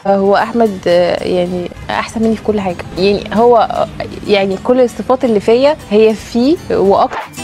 هو احمد يعني احسن مني في كل حاجه، يعني هو يعني كل الصفات اللي فيا هي فيه واكتر.